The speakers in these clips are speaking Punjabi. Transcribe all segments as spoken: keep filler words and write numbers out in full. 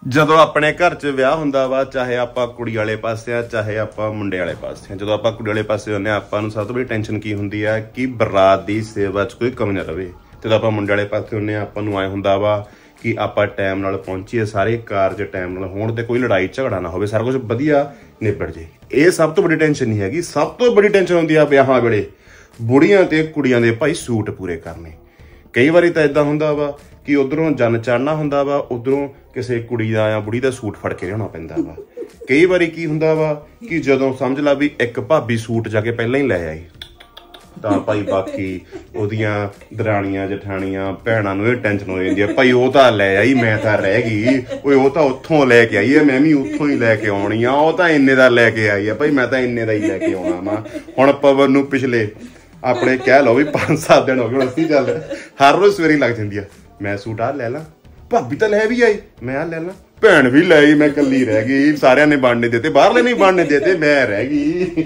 ਜਦੋਂ ਆਪਣੇ ਘਰ 'ਚ ਵਿਆਹ ਹੁੰਦਾ ਵਾ, ਚਾਹੇ ਆਪਾਂ ਕੁੜੀ ਵਾਲੇ ਪਾਸੇ ਆ ਚਾਹੇ ਆਪਾਂ ਮੁੰਡੇ ਵਾਲੇ ਪਾਸੇ ਆ, ਜਦੋਂ ਆਪਾਂ ਕੁੜੀ ਵਾਲੇ ਪਾਸੇ ਹੁੰਦੇ ਆ ਆਪਾਂ ਨੂੰ ਸਭ ਤੋਂ ਵੱਡੀ ਟੈਨਸ਼ਨ ਕੀ ਹੁੰਦੀ ਆ ਕਿ ਬਰਾਤ ਦੀ ਸੇਵਾ 'ਚ ਕੋਈ ਕਮੀ ਨਾ ਰਵੇ। ਜਦੋਂ ਆਪਾਂ ਮੁੰਡੇ ਵਾਲੇ ਪਾਸੇ ਹੁੰਦੇ ਆ ਆਪਾਂ ਨੂੰ ਐ ਹੁੰਦਾ ਵਾ ਕਿ ਆਪਾਂ ਟਾਈਮ ਨਾਲ ਪਹੁੰਚੀਏ, ਸਾਰੇ ਕਾਰਜ ਟਾਈਮ ਨਾਲ ਹੋਣ ਤੇ ਕੋਈ ਲੜਾਈ ਝਗੜਾ ਨਾ ਹੋਵੇ, ਸਾਰਾ ਕੁਝ ਵਧੀਆ ਨਿਬੜ ਜੇ। ਇਹ ਸਭ ਤੋਂ ਵੱਡੀ ਟੈਨਸ਼ਨ ਨਹੀਂ ਹੈਗੀ। ਸਭ ਤੋਂ ਵੱਡੀ ਟੈਨਸ਼ਨ ਹੁੰਦੀ ਆ ਵਿਆਹਾਂ ਵੇਲੇ ਬੁੜੀਆਂ ਤੇ ਕੁੜੀਆਂ ਦੇ ਭਾਈ ਸੂਟ ਪੂਰੇ ਕਰਨੇ। ਕਈ ਵਾਰੀ ਤਾਂ ਏਦਾਂ ਹੁੰਦਾ ਵਾ ਕਿ ਉਧਰੋਂ ਜਨ ਚੜਨਾ ਹੁੰਦਾ ਵਾ, ਉਧਰੋਂ ਕਿਸੇ ਕੁੜੀ ਦਾ ਜਾਂ ਬੁੜੀ ਦਾ ਸੂਟ ਫੜ ਕੇ ਲਿਆਉਣਾ ਪੈਂਦਾ ਵਾ। ਕਈ ਵਾਰੀ ਕੀ ਹੁੰਦਾ ਵਾ ਕਿ ਜਦੋਂ ਸਮਝ ਲਾ ਵੀ ਇੱਕ ਭਾਬੀ ਸੂਟ ਜਾ ਕੇ ਪਹਿਲਾਂ ਹੀ ਲੈ ਆਈ ਤਾਂ ਭਾਈ ਬਾਕੀ ਉਹਦੀਆਂ ਦਰਾਣੀਆਂ ਜਠਾਣੀਆਂ ਭੈਣਾਂ ਨੂੰ ਇਹ ਟੈਨਸ਼ਨ ਹੋ ਜਾਂਦੀ ਹੈ, ਭਾਈ ਉਹ ਤਾਂ ਲੈ ਆਈ ਮੈਂ ਤਾਂ ਰਹਿ ਗਈ, ਓਏ ਉਹ ਤਾਂ ਉੱਥੋਂ ਲੈ ਕੇ ਆਈ ਹੈ ਮੈਂ ਵੀ ਉੱਥੋਂ ਹੀ ਲੈ ਕੇ ਆਉਣੀ ਆ, ਉਹ ਤਾਂ ਇੰਨੇ ਦਾ ਲੈ ਕੇ ਆਈ ਆ ਭਾਈ ਮੈਂ ਤਾਂ ਇੰਨੇ ਦਾ ਹੀ ਲੈ ਕੇ ਆਉਣਾ ਵਾ। ਹੁਣ ਪਵਨ ਨੂੰ ਪਿਛਲੇ ਆਪਣੇ ਕਹਿ ਲਓ ਵੀ ਪੰਜ ਸੱਤ ਦਿਨ ਹੋ ਗਏ ਹੁਣ ਅਸੀਂ ਚੱਲ ਹਰ ਰੋਜ਼ ਸਵੇਰੇ ਲੱਗ ਜਾਂਦੀ ਆ, ਮੈਂ ਸੂਟ ਆ ਲੈ ਲਾ, ਭਾਬੀ ਤਾਂ ਲੈ ਵੀ ਆਈ ਮੈਂ ਆ ਲੈ ਲਾ, ਭੈਣ ਵੀ ਲੈ ਆਈ ਮੈਂ ਕੱਲੀ ਰਹਿ ਗਈ, ਸਾਰਿਆਂ ਨੇ ਬਣਨੇ ਦਿੱਤੇ ਬਾਹਰਲੇ ਨਹੀਂ ਬਣਨੇ ਦਿੱਤੇ ਮੈਂ ਰਹਿ ਗਈ।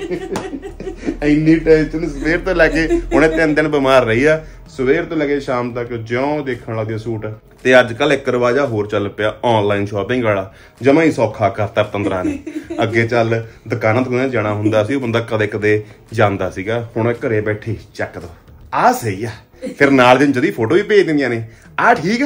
ਇੰਨੀ ਟੈਨਸ਼ਨ ਸਵੇਰ ਤੋਂ ਲੈ ਕੇ ਹੁਣੇ ਤਿੰਨ ਦਿਨ ਬਿਮਾਰ ਰਹੀ ਆ, ਸਵੇਰ ਤੋਂ ਲੈ ਕੇ ਸ਼ਾਮ ਤੱਕ ਜਿਉਂ ਦੇਖਣ ਲੱਗਦੀ ਸੂਟ। ਤੇ ਅੱਜ ਕੱਲ ਇੱਕ ਰਿਵਾਜਾ ਹੋਰ ਚੱਲ ਪਿਆ ਆਨਲਾਈਨ ਸ਼ਾਪਿੰਗ ਵਾਲਾ, ਜਮਾ ਹੀ ਸੌਖਾ ਕਰਤਾ ਪਤੰਦਰਾਂ ਨੇ। ਅੱਗੇ ਚੱਲ ਦੁਕਾਨਾਂ ਤੋਂ ਜਾਣਾ ਹੁੰਦਾ ਸੀ, ਉਹ ਬੰਦਾ ਕਦੇ ਕਦੇ ਜਾਂਦਾ ਸੀਗਾ, ਹੁਣ ਘਰੇ ਬੈਠੇ ਚੱਕ ਦੋ ਆ ਸਹੀ ਆ, ਫਿਰ ਨਾਲ ਦੀ ਜਦੀ ਫੋਟੋ ਵੀ ਭੇਜ ਦਿੰਦੀਆਂ ਨੇ ਆ ਠੀਕ ਆ।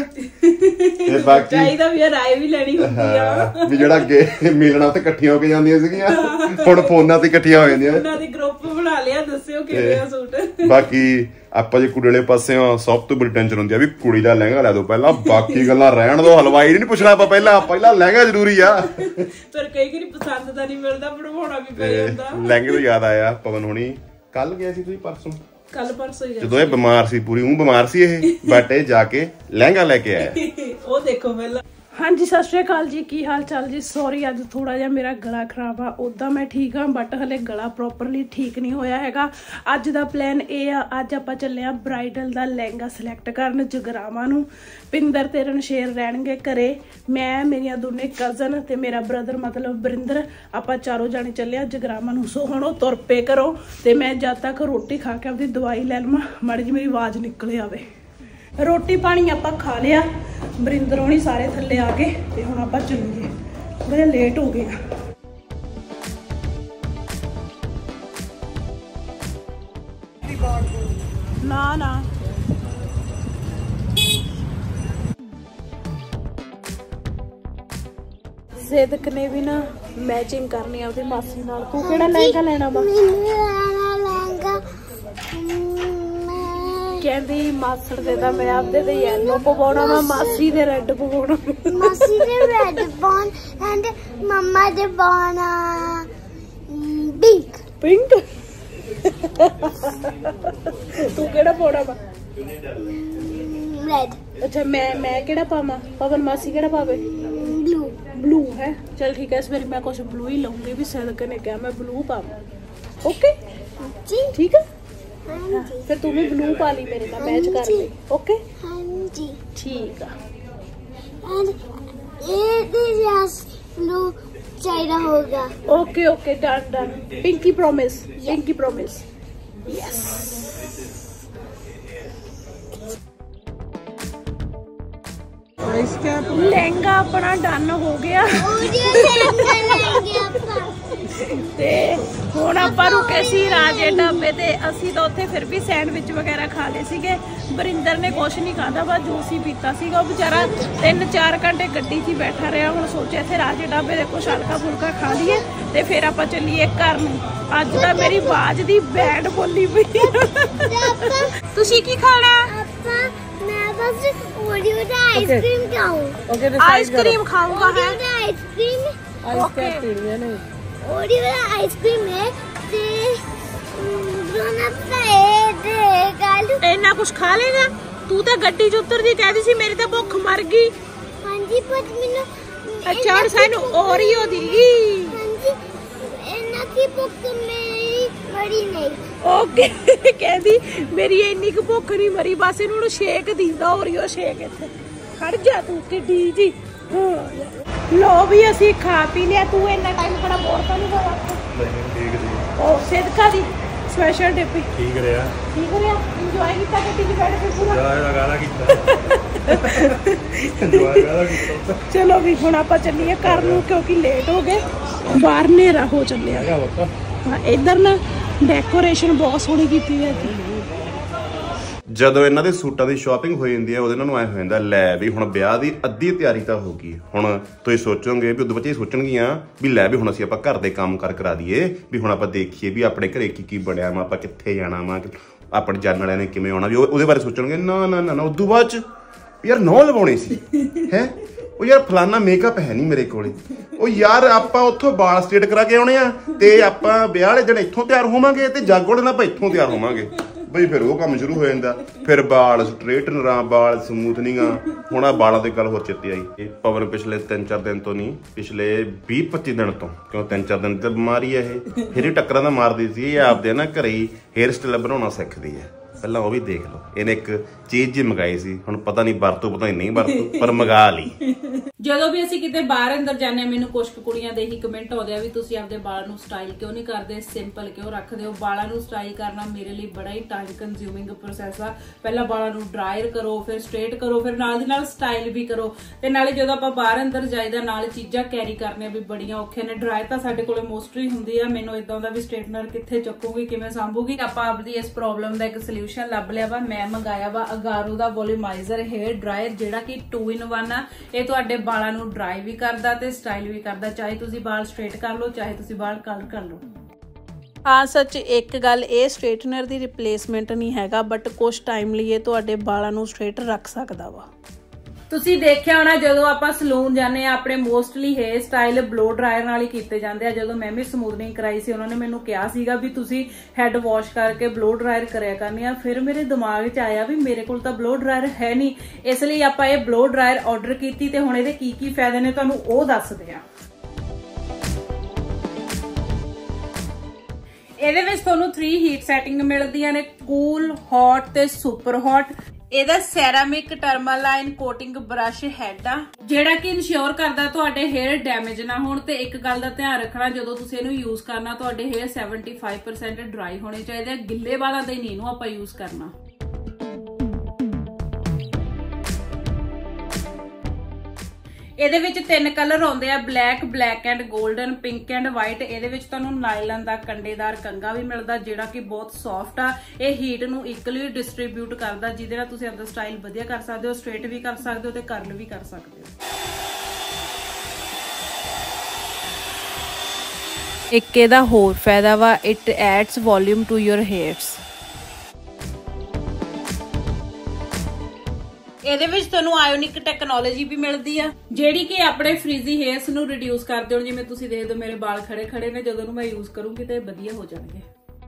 ਤੇ ਬਾਕੀ ਚਾਹੀਦਾ ਵੀ ਰਾਏ ਵੀ ਲੈਣੀ ਹੁੰਦੀ ਆ ਵੀ ਜਿਹੜਾ ਅੱਗੇ ਮਿਲਣਾ ਤੇ ਇਕੱਠੀਆਂ ਹੋ ਕੇ ਜਾਂਦੀਆਂ ਸੀਗੀਆਂ ਹੁਣ ਫੋਨਾਂ ਤੇ ਇਕੱਠੀਆਂ ਹੋ ਜਾਂਦੀਆਂ। ਉਹਨਾਂ ਦੀ ਗਰੁੱਪ ਬਣਾ ਲਿਆ, ਦੱਸਿਓ ਕਿਵੇਂ ਆ ਸੂਟ। ਬਾਕੀ ਆਪਾਂ ਜੇ ਕੁੜੀ ਵਾਲੇ ਪਾਸੇ ਆ ਸਭ ਤੋਂ ਬੜੀ ਟੈਨਸ਼ਨ ਹੁੰਦੀ ਆ ਵੀ ਕੁੜੀ ਦਾ ਲਹਿੰਗਾ ਲੈ ਦੋ ਪਹਿਲਾਂ, ਬਾਕੀ ਗੱਲਾਂ ਰਹਿਣ ਦੋ, ਹਲਵਾਈ ਨਹੀਂ ਪੁੱਛਣਾ ਆਪਾਂ, ਪਹਿਲਾਂ ਪਹਿਲਾਂ ਲਹਿੰਗਾ ਜ਼ਰੂਰੀ ਆ। ਪਰ ਕਈ ਵਾਰੀ ਪਸੰਦ ਦਾ ਨਹੀਂ ਮਿਲਦਾ, ਬਣਵਾਉਣਾ ਵੀ ਪੈ ਜਾਂਦਾ। ਲਹਿੰਗੇ ਤੋਂ ਯਾਦ ਆਇਆ ਪਵਨ ਹੋਣੀ ਕੱਲ ਗਿਆ ਸੀ ਤੁਸੀਂ ਪਰਸੋਂ ਕੱਲ ਪਰਸੋਂ ਜਦੋਂ ਇਹ ਬਿਮਾਰ ਸੀ, ਪੂਰੀ ਉਹ ਬਿਮਾਰ ਸੀ ਇਹ, ਬਟ ਇਹ ਜਾ ਕੇ ਲਹਿੰਗਾ ਲੈ ਕੇ ਆਇਆ। ਉਹ ਦੇਖੋ ਪਹਿਲਾਂ। ਹਾਂਜੀ ਸਤਿ ਸ਼੍ਰੀ ਅਕਾਲ ਜੀ, ਕੀ ਹਾਲ ਚਾਲ ਜੀ। ਸੌਰੀ ਅੱਜ ਥੋੜਾ ਜਿਹਾ ਮੇਰਾ ਗਲਾ ਖਰਾਬ ਆ, ਉਦਾਂ ਮੈਂ ਠੀਕ ਆ ਬਟ ਹਲੇ ਗਲਾ ਪ੍ਰੋਪਰਲੀ ਠੀਕ ਨਹੀਂ ਹੋਇਆ ਹੈਗਾ। ਅੱਜ ਦਾ ਪਲਾਨ ਇਹ ਆ, ਅੱਜ ਆਪਾਂ ਚੱਲੇ ਆ ਬ੍ਰਾਈਡਲ ਦਾ ਲਹਿੰਗਾ ਸਿਲੈਕਟ ਕਰਨ ਜਗਰਾਵਾਂ ਨੂੰ। ਪਿੰਦਰ ਤੇ ਰਣਸ਼ੇਰ ਰਹਿਣਗੇ ਘਰੇ, ਮੈਂ ਮੇਰੀਆਂ ਦੋਨੇ ਕਜ਼ਨ ਤੇ ਮੇਰਾ ਬ੍ਰਦਰ ਮਤਲਬ ਬਰਿੰਦਰ, ਆਪਾਂ ਚਾਰੋਂ ਜਾਣੇ ਚੱਲੇ ਆ ਜਗਰਾਵਾਂ ਨੂੰ। ਸੋ ਹੁਣ ਉਹ ਤੁਰ ਪਏ ਘਰੋਂ ਤੇ ਮੈਂ ਜਦ ਤੱਕ ਰੋਟੀ ਖਾ ਕੇ ਆਪਦੀ ਦਵਾਈ ਲੈ ਲਵਾਂ, ਮਾੜੀ ਜਿਹੀ ਮੇਰੀ ਆਵਾਜ਼ ਨਿਕਲ ਆਵੇ। ਰੋਟੀ ਪਾਣੀ ਆਪਾਂ ਖਾ ਲਿਆ, ਬਰਿੰਦਰ ਹੋਣੀ ਸਾਰੇ ਥੱਲੇ ਆ ਗਏ ਤੇ ਹੁਣ ਆਪਾਂ ਚੱਲੀਏ, ਥੋੜਾ ਜਿਹਾ ਲੇਟ ਹੋ ਗਏ। ਨਾ ਨਾ ਸਿੱਧਕ ਨੇ ਵੀ ਨਾ ਮੈਚਿੰਗ ਕਰਨੀ ਆ ਉਹਦੀ ਮਾਸੀ ਨਾਲ। ਤੂੰ ਕਿਹੜਾ ਲਹਿੰਗਾ ਲੈਣਾ ਵਾ? ਕਹਿੰਦੀ ਮਾਸੜ ਦੇ ਤਾਂ ਮੈਂ ਆਪਦੇ ਤੇ ਯੈਲੋ ਪਵਾਉਣਾ ਵਾ, ਮਾਸੀ ਦੇ ਰੈੱਡ ਪਵਾਉਣਾ, ਮਾਸੀ ਦੇ ਰੈੱਡ ਪਾਉਣ ਐਂਡ ਮੰਮਾ ਦੇ ਪਾਉਣਾ ਪਿੰਕ ਪਿੰਕ। ਤੂੰ ਕਿਹੜਾ ਪਾਉਣਾ ਵਾ? ਰੈੱਡ। ਅੱਛਾ ਮੈਂ ਮੈਂ ਕਿਹੜਾ ਪਾਵਾਂ? ਪਵਨ ਮਾਸੀ ਕਿਹੜਾ ਪਾਵੇ? ਬਲੂ। ਬਲੂ ਹੈ, ਚਲ ਠੀਕ ਹੈ, ਇਸ ਵਾਰੀ ਮੈਂ ਕੁਛ ਬਲੂ ਹੀ ਲਾਉਂਗੀ, ਵੀ ਸਿਦਕ ਨੇ ਕਿਹਾ ਮੈਂ ਬਲੂ ਪਾਵਾਂ। ਓਕੇ ਜੀ ਠੀਕ ਹੈ, ਫਿਰ ਤੂੰ ਵੀ ਬਲੂ ਪਾ ਲਈ ਮੇਰੇ ਨਾਲ ਮੈਚ ਕਰ ਲਈ। ਓਕੇ ਹਾਂਜੀ ਠੀਕ ਆ। ਐਂਡ ਇਹ ਦੇ ਜਸ ਬਲੂ ਚਾਹੀਦਾ ਹੋਗਾ। Okay okay done done. Pinky promise, pinky promise. Yes lehenga ਆਪਣਾ ਡਨ ਹੋ ਗਿਆ ਤੇ ਹੁਣ ਆਪਾਂ ਰੁਕੇ ਸੀ ਰਾਜੇ ਢਾਬੇ ਤੇ। ਅਸੀਂ ਤਾਂ ਉੱਥੇ ਫਿਰ ਵੀ ਸੈਂਡਵਿਚ ਵਗੈਰਾ ਖਾ ਲਏ ਸੀਗੇ, ਬਰਿੰਦਰ ਨੇ ਕੁਛ ਨਹੀਂ ਖਾਦਾ, ਬਸ ਜੂਸ ਹੀ ਪੀਤਾ ਸੀਗਾ। ਉਹ ਵਿਚਾਰਾ ਤਿੰਨ ਚਾਰ ਘੰਟੇ ਗੱਡੀ 'ਚ ਹੀ ਬੈਠਾ ਰਿਹਾ। ਹੁਣ ਸੋਚਿਆ ਇੱਥੇ ਰਾਜੇ ਢਾਬੇ ਦੇ ਕੁਛ ਹਲਕਾ ਫੁਲਕਾ ਖਾ ਲਈਏ ਤੇ ਫਿਰ ਆਪਾਂ ਚੱਲੀਏ ਘਰ ਨੂੰ। ਅੱਜ ਤਾਂ ਮੇਰੀ ਆਵਾਜ਼ ਦੀ ਬੈਂਡ ਬੋਲੀ ਪਈ। ਤੁਸੀਂ ਕੀ ਖਾਣਾ? ਮੈਂ ਬਸ ਓਰੀਓ ਦਾ ਆਈਸਕ੍ਰੀਮ ਖਾਊਂ। ਆਈਸਕ੍ਰੀਮ ਖਾਊਂਗਾ ਹੈ? ਆਈਸਕ੍ਰੀਮ ਓਕੇ ਓਰੀਓ ਦਾ ਆਈਸਕ੍ਰੀਮ ਹੈ ਤੇ ਦੋਨਾਂ ਦਾ ਦੇ ਗਾਲੂ ਇੰਨਾ ਕੁਛ ਖਾ ਲੇਗਾ ਤੂੰ? ਤਾਂ ਗੱਡੀ 'ਚ ਉਤਰਦੀ ਕਹਿੰਦੀ ਸੀ ਮੇਰੀ ਤਾਂ ਭੁੱਖ ਮਰ ਗਈ। ਹਾਂਜੀ ਪਰ ਮੈਨੂੰ ਅੱਛਾ ਹੁਣ ਸਾਨੂੰ ਓਰੀਓ ਦੀਗੀ। ਹਾਂਜੀ ਇਹਨਾਂ ਕੀ ਭੁੱਖ ਮੇਰੀ ਮਰੀ ਨਹੀਂ। ਓਕੇ ਕਹਿੰਦੀ ਮੇਰੀ ਇੰਨੀ ਕੁ ਭੁੱਖ ਨਹੀਂ ਮਰੀ, ਬਸ ਇਹਨੂੰ ਹੁਣ ਸ਼ੇਕ ਦਿੰਦਾ ਓਰੀਓ ਸ਼ੇਕ। ਇੱਥੇ ਖੜ ਜਾ ਤੂੰ ਕਿੱਡੀ ਜੀ। ਲੋ ਵੀ ਅਸੀਂ ਖਾ ਪੀ ਲਿਆ। ਤੂੰ ਇੰਨਾ ਟਾਈਮ ਖੜਾ ਬੋਰ ਤਾਂ ਨਹੀਂ ਹੋਇਆ? ਉਹ ਸਿਦਕਾ ਦੀ ਸਪੈਸ਼ਲ ਟਿਪ ਠੀਕ ਰਿਹਾ ਠੀਕ ਰਿਹਾ ਇੰਜੋਏ ਕੀਤਾ ਗੱਡੀ 'ਚ ਬੈਠ ਕੇ ਪੂਰਾ ਇੰਜੋਏ ਲਗਾਣਾ ਕੀਤਾ ਇੰਜੋਏ ਲਗਾਣਾ ਕੀਤਾ ਚਲੋ ਵੀ ਹੁਣ ਆਪਾਂ ਚੱਲੀਏ ਘਰ ਨੂੰ ਕਿਉਂਕਿ ਲੇਟ ਹੋ ਗਏ ਬਾਹਰ ਹਨੇਰਾ ਹੋ ਚੱਲਿਆ ਹਾਂ ਇੱਧਰ ਨਾ ਡੈਕੋਰੇਸ਼ਨ ਬਹੁਤ ਸੋਹਣੀ ਕੀਤੀ ਹੈ ਜਦੋਂ ਇਹਨਾਂ ਦੇ ਸੂਟਾਂ ਦੀ ਸ਼ਾਪਿੰਗ ਹੋ ਜਾਂਦੀ ਹੈ ਉਹਦੇ ਇਹਨਾਂ ਨੂੰ ਐ ਹੋ ਜਾਂਦਾ ਲੈ ਵੀ ਹੁਣ ਵਿਆਹ ਦੀ ਅੱਧੀ ਤਿਆਰੀ ਤਾਂ ਹੋ ਗਈ ਹੁਣ ਤੁਸੀਂ ਸੋਚੋਗੇ ਵੀ ਉਦੋਂ ਬੱਚੇ ਸੋਚਣਗੀਆਂ ਵੀ ਲੈ ਵੀ ਹੁਣ ਅਸੀਂ ਆਪਾਂ ਘਰ ਦੇ ਕੰਮ ਕਰ ਕਰਾ ਦਈਏ ਵੀ ਹੁਣ ਆਪਾਂ ਦੇਖੀਏ ਵੀ ਆਪਣੇ ਘਰੇ ਕੀ ਕੀ ਬਣਿਆ ਵਾ ਆਪਾਂ ਕਿੱਥੇ ਜਾਣਾ ਵਾ ਆਪਣੇ ਜਾਣ ਵਾਲਿਆਂ ਨੇ ਕਿਵੇਂ ਆਉਣਾ ਵੀ ਉਹਦੇ ਬਾਰੇ ਸੋਚਣਗੇ ਨਾ ਨਾ ਨਾ ਉਦੋਂ ਬਾਅਦ ਚ ਯਾਰ ਨੌ ਲਵਾਉਣੀ ਸੀ ਹੈ ਉਹ ਯਾਰ ਫਲਾਨਾ ਮੇਕਅਪ ਹੈ ਨਹੀਂ ਮੇਰੇ ਕੋਲੇ ਉਹ ਯਾਰ ਆਪਾਂ ਉੱਥੋਂ ਵਾਲ ਸਟ੍ਰੇਟ ਕਰਾ ਕੇ ਆਉਣੇ ਆ ਤੇ ਆਪਾਂ ਵਿਆਹ ਵਾਲੇ ਦਿਨ ਇੱਥੋਂ ਤਿਆਰ ਹੋਵਾਂਗੇ ਤੇ ਜਾਗੋ ਨਾਲ ਆਪਾਂ ਇੱਥੋਂ ਤਿਆਰ ਹੋਵਾਂਗੇ ਬਈ ਫਿਰ ਉਹ ਕੰਮ ਸ਼ੁਰੂ ਹੋ ਜਾਂਦਾ ਫਿਰ ਵਾਲ ਸਟ੍ਰੇਟਨਰਾਂ ਵਾਲ ਸਮੂਥਨਿੰਗਾਂ ਹੁਣ ਆ ਵਾਲਾਂ ਦੀ ਗੱਲ ਹੋਰ ਚੇਤੇ ਆਈ ਇਹ ਪਵਨ ਪਿਛਲੇ ਤਿੰਨ ਚਾਰ ਦਿਨ ਤੋਂ ਨਹੀਂ ਪਿਛਲੇ ਵੀਹ ਪੱਚੀ ਦਿਨ ਤੋਂ ਕਿਉਂ ਤਿੰਨ ਚਾਰ ਦਿਨ ਤੇ ਬਿਮਾਰੀ ਹੈ ਇਹ ਫਿਰ ਹੀ ਟੱਕਰਾਂ ਦਾ ਮਾਰਦੀ ਸੀ ਇਹ ਆਪਦੇ ਨਾ ਘਰੇ ਹੀ ਹੇਅਰ ਸਟਾਈਲ ਬਣਾਉਣਾ ਸਿੱਖਦੀ ਹੈ ਪਹਿਲਾਂ ਉਹ ਵੀ ਦੇਖ ਲਓ ਇਹਨੇ ਇੱਕ ਚੀਜ਼ ਜੀ ਮੰਗਾਈ ਸੀ ਹੁਣ ਪਤਾ ਨਹੀਂ ਵਰਤੋਂ ਪਤਾ ਨਹੀਂ ਵਰਤੋਂ ਪਰ ਮੰਗਾ ਲਈ ਜਦੋਂ ਵੀ ਅਸੀਂ ਕਿਤੇ ਬਾਹਰ ਅੰਦਰ ਜਾਂਦੇ ਆ ਮੈਨੂੰ ਕੁਝ ਕੁੜੀਆਂ ਦੇ ਹੀ ਕਮੈਂਟ ਆਉਂਦੇ ਆ ਵੀ ਤੁਸੀਂ ਆਪਦੇ ਵਾਲ ਨੂੰ ਸਟਾਈਲ ਕਿਉਂ ਨਹੀਂ ਕਰਦੇ ਸਿੰਪਲ ਕਿਉਂ ਰੱਖਦੇ ਹੋ ਵਾਲਾਂ ਨੂੰ ਸਟਾਈਲ ਕਰਨਾ ਮੇਰੇ ਲਈ ਬੜਾ ਹੀ ਟਾਈਮ ਕੰਜ਼ਿਊਮਿੰਗ ਪ੍ਰੋਸੈਸ ਆ ਪਹਿਲਾਂ ਵਾਲਾਂ ਨੂੰ ਡਰਾਇਰ ਕਰੋ ਫਿਰ ਸਟ੍ਰੇਟ ਕਰੋ ਫਿਰ ਨਾਲ ਦੀ ਨਾਲ ਸਟਾਈਲ ਵੀ ਕਰੋ ਤੇ ਨਾਲੇ ਜਦੋਂ ਆਪਾਂ ਬਾਹਰ ਅੰਦਰ ਜਾਈਦਾ ਨਾਲ ਚੀਜ਼ਾਂ ਕੈਰੀ ਕਰਨੀਆਂ ਵੀ ਬੜੀਆਂ ਔਖੀਆਂ ਨੇ ਡਰਾਇਰ ਤਾਂ ਸਾਡੇ ਕੋਲੇ ਮੋਸਟਲੀ ਹੁੰਦੀ ਆ ਮੈਨੂੰ ਇਦਾਂ ਦਾ ਵੀ ਸਟ੍ਰੇਟਨਰ ਕਿੱਥੇ ਚੱਕੂਗੀ ਕਿਵੇਂ ਸਾਂਭੂਗੀ ਆਪਾਂ ਆਪਦੀ ਇਸ ਪ੍ਰੋਬਲਮ ਦਾ ਇੱਕ ਸੋਲੂਸ਼ਨ ਲੱਭ ਲਿਆ ਵਾ ਮੈਂ ਮੰਗਾਇਆ ਵਾ ਅਗਾਰੋ ਦਾ ਵੋਲੂਮਾਈਜ਼ਰ ਹੇਅਰ ਡਰਾਇਰ ਜਿਹੜਾ ਕਿ ਟੂ ਇਨ ਵਨ ਆ ਇਹ ਤੁਹਾਡੇ ਵਾਲਾਂ ਨੂੰ ਡਰਾਈ ਵੀ ਕਰਦਾ ਤੇ ਸਟਾਈਲ ਵੀ ਕਰਦਾ ਚਾਹੇ ਤੁਸੀਂ ਵਾਲ ਸਟ੍ਰੇਟ ਕਰ ਲਓ ਚਾਹੇ ਤੁਸੀਂ ਵਾਲ ਕਲਰ ਕਰ ਲਓ ਹਾਂ ਸੱਚ ਇੱਕ ਗੱਲ ਇਹ ਸਟ੍ਰੇਟਨਰ ਦੀ ਰਿਪਲੇਸਮੈਂਟ ਨਹੀਂ ਹੈਗਾ ਬਟ ਕੁਝ ਟਾਈਮ ਲਈ ਇਹ ਤੁਹਾਡੇ ਵਾਲਾਂ ਨੂੰ ਸਟ੍ਰੇਟ ਰੱਖ ਸਕਦਾ ਵਾ ਤੁਸੀਂ ਦੇਖਿਆ ਹੋਣਾ ਜਦੋਂ ਆਪਾਂ ਸਲੂਨ ਜਾਂਦੇ ਆ ਆਪਣੇ mostly hair style blow dryer ਨਾਲ ਹੀ ਕੀਤੇ ਜਾਂਦੇ ਆ ਜਦੋਂ ਮੈਂ ਵੀ ਸਮੂਥਨਿੰਗ ਕਰਾਈ ਸੀ ਉਹਨਾਂ ਨੇ ਮੈਨੂੰ ਕਿਹਾ ਸੀਗਾ ਵੀ ਤੁਸੀਂ ਹੈਡ ਵਾਸ਼ ਕਰਕੇ ਬਲੋ ਡਰਾਇਰ ਕਰਿਆ ਕਰਨੀ ਆ ਫਿਰ ਮੇਰੇ ਦਿਮਾਗ 'ਚ ਆਇਆ ਵੀ ਮੇਰੇ ਕੋਲ ਤਾਂ ਬਲੋ ਡਰਾਇਰ ਹੈ ਨਹੀਂ ਇਸ ਲਈ ਆਪਾਂ ਇਹ ਬਲੋ ਡਰਾਇਰ ਆਰਡਰ ਕੀਤੀ ਤੇ ਹੁਣ ਇਹਦੇ ਕੀ ਕੀ ਫਾਇਦੇ ਨੇ ਤੁਹਾਨੂੰ ਉਹ ਦੱਸਦੇ ਆ ਇਹਦੇ ਵਿੱਚ ਤੁਹਾਨੂੰ ਥ੍ਰੀ ਹੀਟ ਸੈਟਿੰਗ ਮਿਲਦੀਆਂ ਨੇ ਕੂਲ ਹੌਟ ਤੇ ਸੁਪਰ ਹੌਟ ਇਹਦਾ ceramic tourmaline coating brush head ਆ ਜਿਹੜਾ ਕਿ ਇਨਸ਼ੋਰ ਕਰਦਾ ਤੁਹਾਡੇ ਹੇਅਰ ਡੈਮੇਜ ਨਾ ਹੋਣ ਤੇ ਇੱਕ ਗੱਲ ਦਾ ਧਿਆਨ ਰੱਖਣਾ ਜਦੋਂ ਤੁਸੀਂ ਇਹਨੂੰ ਯੂਜ਼ ਕਰਨਾ ਤੁਹਾਡੇ hair seventy five percent dry ਹੋਣੇ ਚਾਹੀਦੇ ਆ ਗਿੱਲੇ ਵਾਲਾਂ ਦੇ ਨਹੀਂ ਇਹਨੂੰ ਆਪਾਂ ਯੂਜ਼ ਕਰਨਾ ਇਹਦੇ ਵਿੱਚ ਤਿੰਨ ਕਲਰ ਆਉਂਦੇ ਆ black black and golden pink and white ਇਹਦੇ ਵਿੱਚ ਤੁਹਾਨੂੰ ਨਾਈਲਨ ਦਾ ਕੰਡੇਦਾਰ ਕੰਗਾ ਵੀ ਮਿਲਦਾ ਜਿਹੜਾ ਕਿ ਬਹੁਤ ਸੌਫਟ ਆ ਇਹ ਹੀਟ ਨੂੰ ਇਕੁਅਲੀ ਡਿਸਟ੍ਰੀਬਿਊਟ ਕਰਦਾ ਜਿਹਦੇ ਨਾਲ ਤੁਸੀਂ ਆਪਣਾ ਸਟਾਈਲ ਵਧੀਆ ਕਰ ਸਕਦੇ ਹੋ ਸਟ੍ਰੇਟ ਵੀ ਕਰ ਸਕਦੇ ਹੋ ਤੇ ਕਰਲ ਵੀ ਕਰ ਸਕਦੇ ਹੋ ਇੱਕ ਇਹਦਾ ਹੋਰ ਫਾਇਦਾ ਵਾ it adds volume to your hairs ਇਹਦੇ ਵਿੱਚ ਤੁਹਾਨੂੰ ਆਇਓਨਿਕ ਟੈਕਨੋਲੋਜੀ ਵੀ ਮਿਲਦੀ ਆ ਜਿਹੜੀ ਕਿ ਆਪਣੇ ਫ੍ਰੀਜ਼ੀ ਹੇਅਰਸ ਨੂੰ ਰਿਡਿਊਸ ਕਰਦੇ ਹੋ ਜਿਵੇਂ ਤੁਸੀਂ ਦੇਖਦੇ ਹੋ ਮੇਰੇ ਵਾਲ ਖੜੇ ਖੜੇ ਨੇ ਜਦੋਂ ਨੂੰ ਮੈਂ ਯੂਜ਼ ਕਰੂੰਗੀ ਤੇ ਵਧੀਆ ਹੋ ਜਾਣਗੇ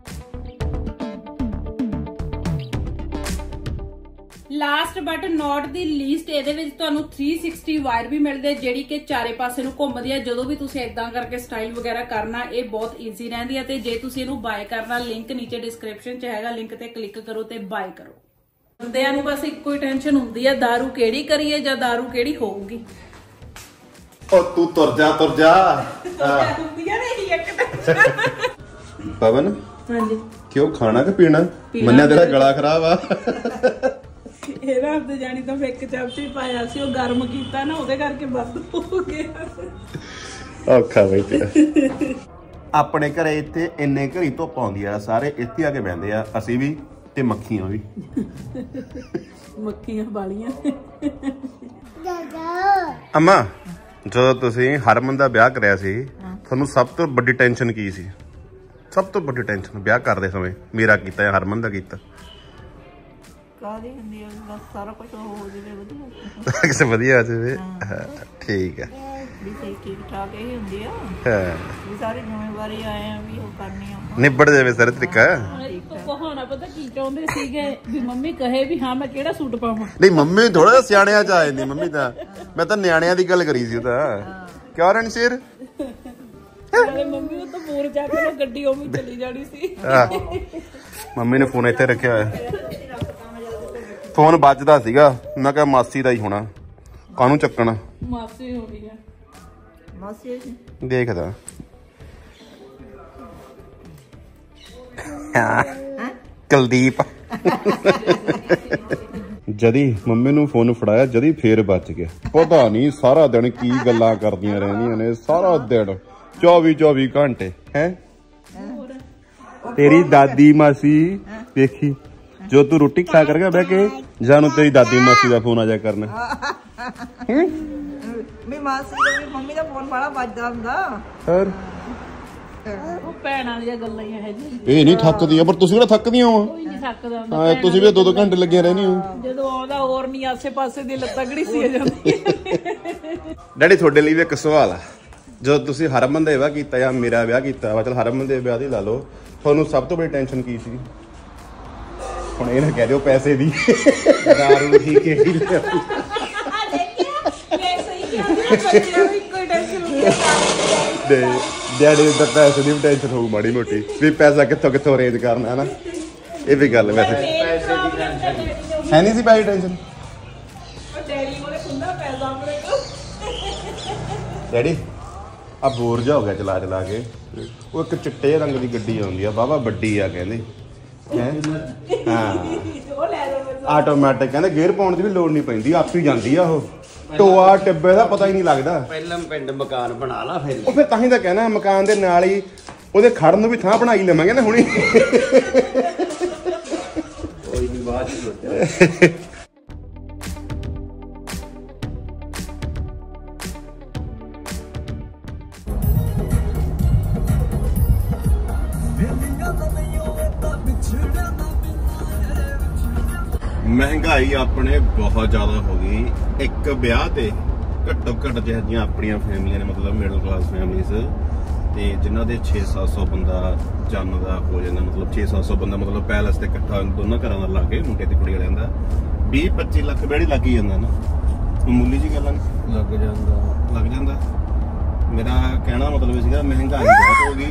last but not the least ਇਹਦੇ ਵਿੱਚ ਤੁਹਾਨੂੰ ਥ੍ਰੀ ਸਿਕਸਟੀ ਵਾਇਰ ਵੀ ਮਿਲਦੇ ਜਿਹੜੀ ਕਿ ਚਾਰੇ ਪਾਸੇ ਨੂੰ ਘੁੰਮਦੀ ਆ ਜਦੋਂ ਵੀ ਤੁਸੀਂ ਇਦਾਂ ਕਰਕੇ ਸਟਾਈਲ ਵਗੈਰਾ ਕਰਨਾ ਇਹ ਬਹੁਤ ਈਜ਼ੀ ਰਹਿੰਦੀ ਆ ਤੇ ਜੇ ਤੁਸੀਂ ਇਹਨੂੰ ਬਾਏ ਕਰਨਾ ਲਿੰਕ ਨੀਚੇ ਡਿਸਕ੍ਰਿਪਸ਼ਨ 'ਚ ਹੈਗਾ ਲਿੰਕ ਤੇ ਕਲਿੱਕ ਕਰੋ ਤੇ ਬਾਏ ਕਰੋ ਬੰਦਿਆਂ ਨੂੰ ਬਸ ਇੱਕੋ ਹੀ ਟੈਨਸ਼ਨ ਹੁੰਦੀ ਆ ਦਾਰੂ ਕਿਹੜੀ ਕਰੀਏ ਜਾਂ ਦਾਰੂ ਕਿਹੜੀ ਹੋਊਗੀ ਉਹ ਤੂੰ ਤੁਰ ਜਾ ਤੁਰ ਜਾ ਹੁੰਦੀਆਂ ਨੇ ਹੀ ਇੱਕ ਟੈਨਸ਼ਨ ਪਵਨ ਹਾਂਜੀ ਕਿਉਂ ਖਾਣਾ ਕਿ ਪੀਣਾ ਮੰਨਿਆ ਤੇਰਾ ਗਲਾ ਖਰਾਬ ਆ ਇਹ ਰਾਤ ਦੇ ਜਾਣੀ ਤਾਂ ਇੱਕ ਚਮਚੀ ਪਾਇਆ ਸੀ ਉਹ ਗਰਮ ਕੀਤਾ ਨਾ ਉਹਦੇ ਕਰਕੇ ਬੰਦ ਹੋ ਗਿਆ ਔਖਾ ਬਈ ਤੇਰਾ ਆਪਣੇ ਘਰੇ ਇੱਥੇ ਇੰਨੇ ਘਰੀ ਧੁੱਪ ਆਉਂਦੀ ਆ ਸਾਰੇ ਇੱਥੇ ਆ ਕੇ ਬਹਿੰਦੇ ਆ ਅਸੀਂ ਵੀ ਤੇ ਮੱਖੀਆਂ ਵੀ ਮੱਖੀਆਂ ਵਾਲੀਆਂ ਅਮਾ ਜਦੋਂ ਤੁਸੀਂ ਹਰਮਨ ਦਾ ਵਿਆਹ ਕਰਿਆ ਸੀ ਤੁਹਾਨੂੰ ਸਭ ਤੋਂ ਵੱਡੀ ਟੈਨਸ਼ਨ ਕੀ ਸੀ ਸਭ ਤੋਂ ਵੱਡੀ ਟੈਨਸ਼ਨ ਵਿਆਹ ਕਰਦੇ ਸਮੇਂ ਮੇਰਾ ਕੀਤਾ ਜਾਂ ਹਰਮਨ ਦਾ ਕੀਤਾ ਕਾਹਦੀ ਹੁੰਦੀ ਆ ਬਸ ਸਾਰਾ ਕੁਝ ਹੋ ਜਾਵੇ ਵਧੀਆ ਕਿਸੇ ਵਧੀਆ ਆ ਜਾਵੇ ਠੀਕ ਹੈ ਵੀ ਠੀਕ ਠਾਕ ਹੀ ਹੁੰਦੀ ਆ ਹਾਂ ਵੀ ਸਾਰੀ ਜ਼ਿੰਮੇਵਾਰੀ ਆਏ ਆ ਵੀ ਉਹ ਕਰਨੀ ਆ ਨਿਬੜ ਜਾਵੇ ਸਾਰੇ ਤਰੀਕਾ ਕਹਾਣਾ ਪਤਾ ਕੀ ਚਾਹੁੰਦੇ ਸੀਗੇ ਵੀ ਮੰਮੀ ਕਹੇ ਵੀ ਹਾਂ ਮੈਂ ਕਿਹੜਾ ਸੂਟ ਪਾਵਾਂ ਨਹੀਂ ਮੰਮੀ ਥੋੜਾ ਜਿਹਾ ਸਿਆਣਿਆਂ ਚ ਆ ਜਾਂਦੀ ਮੰਮੀ ਤਾਂ ਮੈਂ ਤਾਂ ਨਿਆਣਿਆਂ ਦੀ ਗੱਲ ਕਰੀ ਸੀ ਉਹ ਤਾਂ ਕਿਉਂ ਰਣਸ਼ੀਰ ਨਾਲੇ ਮੰਮੀ ਉਹ ਤਾਂ ਮੋਰ ਜਾ ਕੇ ਗੱਡੀ ਉਵੇਂ ਚਲੀ ਜਾਣੀ ਸੀ ਮੰਮੀ ਨੇ ਫੋਨ ਇੱਥੇ ਰੱਖਿਆ ਹੋਇਆ ਫੋਨ ਵੱਜਦਾ ਸੀਗਾ ਮੈਂ ਕਿਹਾ ਮਾਸੀ ਦਾ ਹੀ ਹੋਣਾ ਕਾਹਨੂੰ ਚੱਕਣਾ ਮਾਸੀ ਹੋਣੀ ਆ ਮਾਸੀ ਦੇਖਦਾ हाँ कुलदीप जदी मम्मी नू फोन फड़ाया जदी फिर बच गया पता नहीं सारा दिन की गल्लां करदियां रहंदियां ने सारा दिन चौबी चौबी घंटे हैं तेरी दादी मासी देखी जो तू रोटी खा करके बह के जानू तेरी दादी मासी का फोन आ जाया करना मेरी मासी दा मम्मी दा फोन बड़ा ਵੱਜਦਾ ਹੁੰਦਾ और ਉਹ ਭੈਣਾਂ ਦੀਆਂ ਗੱਲਾਂ ਹੀ ਹੈ ਜੀ ਇਹ ਨਹੀਂ ਥੱਕਦੀਆਂ ਪਰ ਤੁਸੀਂ ਕਿਹੜਾ ਥੱਕਦੀਆਂ ਹੋ ਕੋਈ ਨਹੀਂ ਥੱਕਦਾ ਹੁੰਦਾ ਹਾਂ ਤੁਸੀਂ ਵੀ ਦੋ ਦੋ ਘੰਟੇ ਲੱਗੇ ਰਹਿੰਦੇ ਹੋ ਜਦੋਂ ਆਉਂਦਾ ਹੋਰ ਨਹੀਂ ਆਸੇ ਪਾਸੇ ਦੀ ਲੱਤਾਂ ਘੜੀਸੀਆਂ ਜਾਂਦੀਆਂ ਡੈਡੀ ਤੁਹਾਡੇ ਲਈ ਵੀ ਇੱਕ ਸਵਾਲ ਆ ਜਦੋਂ ਤੁਸੀਂ ਹਰਮਨ ਦਾ ਵਿਆਹ ਕੀਤਾ ਜਾਂ ਮੇਰਾ ਵਿਆਹ ਕੀਤਾ ਵਾ ਚਲ ਹਰਮਨ ਦੇ ਵਿਆਹ ਦੀ ਲਾ ਲਓ ਤੁਹਾਨੂੰ ਸਭ ਤੋਂ ਬੜੀ ਟੈਨਸ਼ਨ ਕੀ ਸੀ ਹੁਣ ਇਹ ਨਾ ਕਹਿ ਦਿਓ ਪੈਸੇ ਦੀ ਦਾਰੂ ਦੀ ਕਿਹੜੀ ਲੈ ਦੇ ਡੈਡੀ ਦਾ ਪੈਸੇ ਦੀ ਟੈਨਸ਼ਨ ਹੋਊ ਮਾੜੀ ਮੋਟੀ ਵੀ ਪੈਸਾ ਕਿੱਥੋਂ ਕਿੱਥੋਂ ਅਰੇਂਜ ਕਰਨਾ ਹੈ ਨਾ ਇਹ ਵੀ ਗੱਲ ਵੈਸੇ ਹੈ ਨਹੀਂ ਸੀ ਪੈਸੇ ਟੈਨਸ਼ਨ ਡੈਡੀ ਆ ਬੋਰ ਜਾ ਹੋ ਗਿਆ ਚਲਾ ਚਲਾ ਕੇ ਉਹ ਇੱਕ ਚਿੱਟੇ ਰੰਗ ਦੀ ਗੱਡੀ ਆਉਂਦੀ ਆ ਵਾਹਵਾ ਵੱਡੀ ਆ ਕਹਿੰਦੇ ਹੈ ਹਾਂ ਆਟੋਮੈਟਿਕ ਕਹਿੰਦੇ ਗੇਅਰ ਪਾਉਣ ਦੀ ਵੀ ਲੋੜ ਨਹੀਂ ਪੈਂਦੀ ਆਪ ਹੀ ਜਾਂਦੀ ਆ ਉਹ ਟੋਆ ਟਿੱਬੇ ਦਾ ਪਤਾ ਹੀ ਨਹੀਂ ਲੱਗਦਾ ਪਹਿਲਾਂ ਪਿੰਡ ਮਕਾਨ ਬਣਾ ਲਾ ਫਿਰ ਉਹ ਫਿਰ ਤਾਂ ਹੀ ਤਾਂ ਕਹਿਣਾ ਮਕਾਨ ਦੇ ਨਾਲ ਹੀ ਉਹਦੇ ਖੜਨ ਨੂੰ ਵੀ ਥਾਂ ਬਣਾਈ ਲਵਾਂਗੇ ਨਾ ਹੁਣੀ ਕੋਈ ਨਹੀਂ ਬਾਅਦ ਚ ਸੋਚਿਆ ਮਹਿੰਗਾਈ ਆਪਣੇ ਬਹੁਤ ਜ਼ਿਆਦਾ ਹੋ ਗਈ ਇੱਕ ਵਿਆਹ ਤੇ ਘੱਟੋ ਘੱਟ ਜਿਹੜੀਆਂ ਆਪਣੀਆਂ ਫੈਮਲੀਆਂ ਨੇ ਮਤਲਬ ਮਿਡਲ ਕਲਾਸ ਫੈਮਲੀਜ਼ ਤੇ ਜਿਨ੍ਹਾਂ ਦੇ ਛੇ ਸੱਤ ਸੌ ਬੰਦਾ ਜੰਮਦਾ ਹੋ ਜਾਂਦਾ ਮਤਲਬ ਛੇ ਸੱਤ ਸੌ ਬੰਦਾ ਮਤਲਬ ਪੈਲਸ ਤੇ ਇਕੱਠਾ ਦੋਨਾਂ ਘਰਾਂ ਦਾ ਲਾ ਕੇ ਮੁੰਡੇ ਤੇ ਕੁੜੀ ਵਾਲਿਆਂ ਦਾ ਵੀਹ ਪੱਚੀ ਲੱਖ ਬੇੜੀ ਲੱਗ ਹੀ ਜਾਂਦਾ ਨਾ ਮਾਮੂਲੀ ਜੀ ਗੱਲਾਂ ਲੱਗ ਜਾਂਦਾ ਲੱਗ ਜਾਂਦਾ ਮੇਰਾ ਕਹਿਣਾ ਮਤਲਬ ਸੀਗਾ ਮਹਿੰਗਾਈ ਬਹੁਤ ਹੋ ਗਈ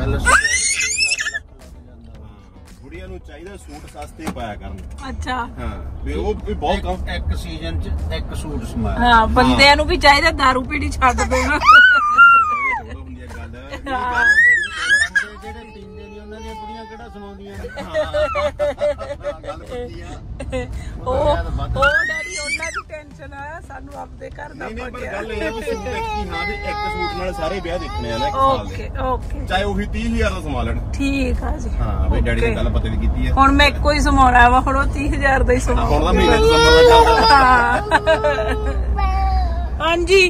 ਕੁੜੀਆਂ ਨੂੰ ਚਾਹੀਦਾ ਸੂਟ ਸਸਤੇ ਪਾਇਆ ਕਰਨ ਅੱਛਾ ਹਾਂ ਵੀ ਉਹ ਵੀ ਬਹੁਤ ਕੰਮ ਇੱਕ ਸੀਜ਼ਨ ਚ ਇੱਕ ਸੂਟ ਸਮਾਇਆ ਹਾਂ ਬੰਦਿਆਂ ਨੂੰ ਵੀ ਚਾਹੀਦਾ ਦਾਰੂ ਪੀਣੀ ਛੱਡ ਦੇਣਾ ਹੁੰਦੀ ਹੈ ਗੱਲ ਜਿਹੜੇ ਪੀਂਦੇ ਨਹੀਂ ਉਹਨਾਂ ਦੀਆਂ ਕੁੜੀਆਂ ਕਿਹੜਾ ਸਮਾਉਂਦੀਆਂ ਨੇ ਗੱਲ ਪੱਕੀ ਆ ਉਹ ਉਹ ਡੈਡੀ ਉਹਨਾਂ ਦੀ ਟੈਨਸ਼ਨ ਆ ਸਾਨੂੰ ਆਪਦੇ ਘਰ ਦਾ ਨਹੀਂ ਨਹੀਂ ਪਰ ਗੱਲ ਇਹ ਆ ਵੀ ਸੂਟ ਦੇਖੀ ਹਾਂ ਵੀ ਇੱਕ ਸੂਟ ਨਾਲ ਸਾਰੇ ਵਿਆਹ ਦੇਖਣੇ ਆ ਨਾ ਇੱਕ ਸਾਲ ਦੇ ਓਕੇ ਓਕੇ ਚਾਹੇ ਉਹੀ ਤੀਹ ਹਜ਼ਾਰ ਦਾ ਸਮਾ ਲੈਣ ਠੀਕ ਆ ਜੀ ਹਾਂ ਵੀ ਡੈਡੀ ਨੇ ਗੱਲ ਪਤਾ ਵੀ ਕੀਤੀ ਹੈ ਹੁਣ ਮੈਂ ਇੱਕੋ ਹੀ ਸਮਾਉਣਾ ਵਾ ਹੁਣ ਉਹ ਤੀਹ ਹਜ਼ਾਰ ਦਾ ਹੀ ਹੁਣ ਸਮਾਉਣਾ ਦਾ ਮਹੀਨੇ ਦਸੰਬਰ ਦਾ ਚੱਲਦਾ ਹਾਂਜੀ